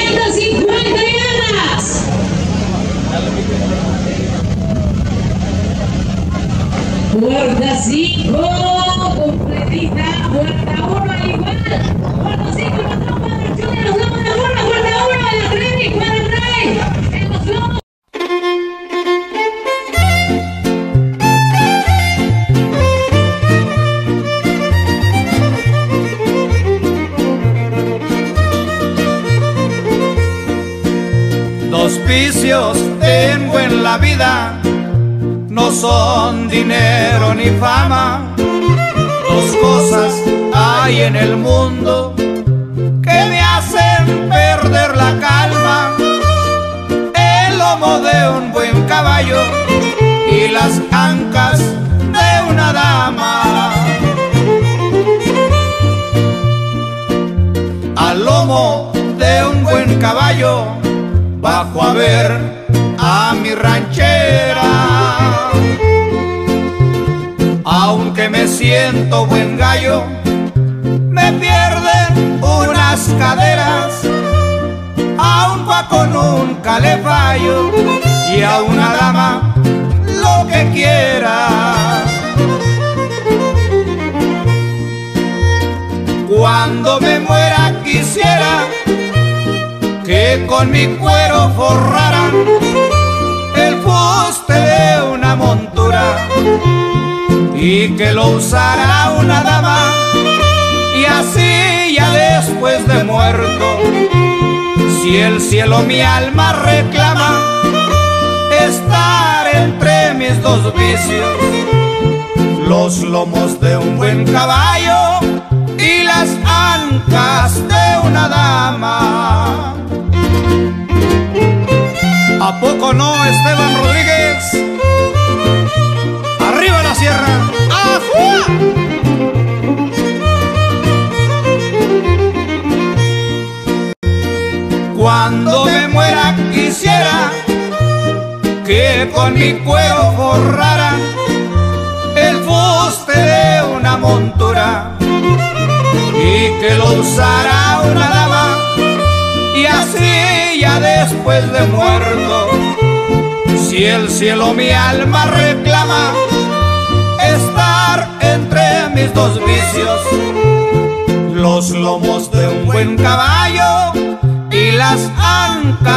150 yardas. Puerta 5, completita. Puerta 1 al igual. Puerta 5, el patrón cuadro de los lomos de burla. Puerta 1 de la Trini, cuadro trae. En los lomos. Dos vicios tengo en la vida, no son dinero ni fama. Dos cosas hay en el mundo que me hacen perder la calma: el lomo de un buen caballo y las ancas de una dama. Al lomo de un buen caballo bajo a ver a mi ranchera. Aunque me siento buen gallo, me pierden unas caderas. A un guaco nunca le fallo y a una dama lo que quiera. Cuando me muera quisiera que con mi cuero forraran el fuste de una montura y que lo usara una dama, y así ya después de muerto, si el cielo mi alma reclama, estar entre mis dos vicios: los lomos de un buen caballo y las ancas de una dama. ¿A poco no, Esteban Rodríguez? ¡Arriba la sierra! ¡Afuera! Cuando me muera quisiera que con mi cuero forraran el fuste de una montura y que lo usara una dama, y así ya después de muerto, si el cielo mi alma reclama, estar entre mis dos vicios: los lomos de un buen caballo y las ancas